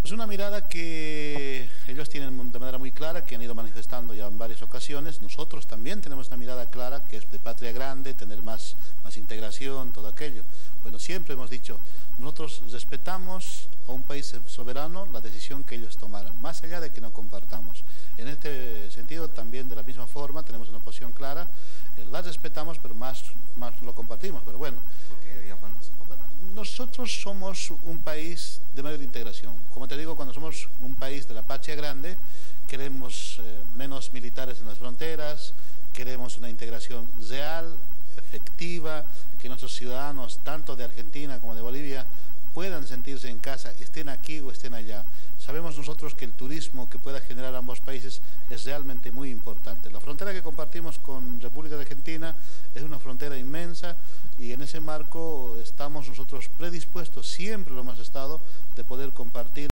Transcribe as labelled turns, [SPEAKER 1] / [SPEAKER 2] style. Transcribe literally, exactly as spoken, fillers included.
[SPEAKER 1] Es una mirada que ellos tienen de manera muy clara, que han ido manifestando ya en varias ocasiones. Nosotros también tenemos una mirada clara, que es de patria grande, tener más, más integración, todo aquello. Bueno, siempre hemos dicho, nosotros respetamos a un país soberano la decisión que ellos tomaran, más allá de que no compartamos. En este sentido, también de la misma forma, tenemos una posición clara, eh, la respetamos, pero más, más lo compartimos. Pero bueno,
[SPEAKER 2] ¿por qué, digamos, no se compara?
[SPEAKER 1] Nosotros somos un país de mayor integración. Como te digo, cuando somos un país de la patria grande, queremos eh, menos militares en las fronteras, queremos una integración real, efectiva, que nuestros ciudadanos, tanto de Argentina como de Bolivia, puedan sentirse en casa, estén aquí o estén allá. Sabemos nosotros que el turismo que pueda generar ambos países es realmente muy importante. La frontera que compartimos con República de Argentina es una frontera inmensa y en ese marco estamos nosotros predispuestos, siempre lo hemos estado, de poder compartir